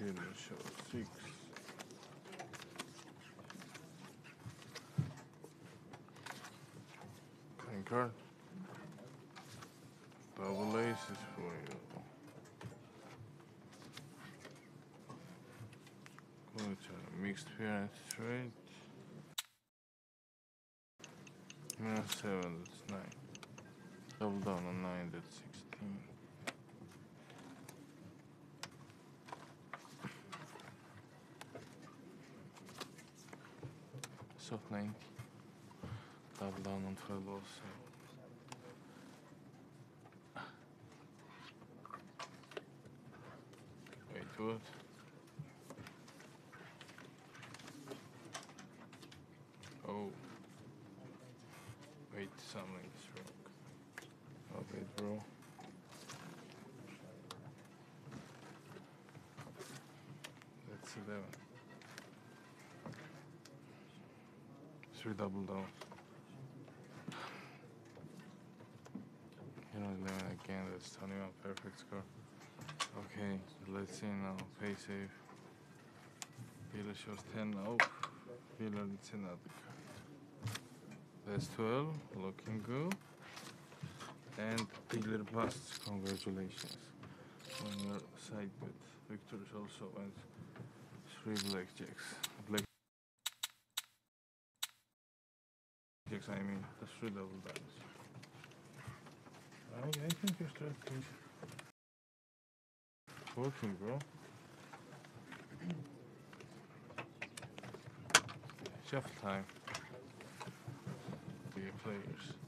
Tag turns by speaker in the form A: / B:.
A: Dealer shows 6. Playing card. Double aces for you. Going to a mixed pair and straight. -7, that's 9. Double down on 9, that's 16. Soft 90. Double down on 12 also. Wait, what? Oh. Wait, something's wrong. Oh, wait, bro. That's 11. 3 double downs. You know, 11 again, that's 21, perfect score. Okay, let's see now. Pay safe. Dealer shows 10. Oh, dealer needs another card. That's 12, looking good. And dealer busts, congratulations on your side bet. Victor's also went 3 blackjacks. Blackjacks, I mean, the 3 double dimes. I think your strategy is working, bro. Shuffle time for your players.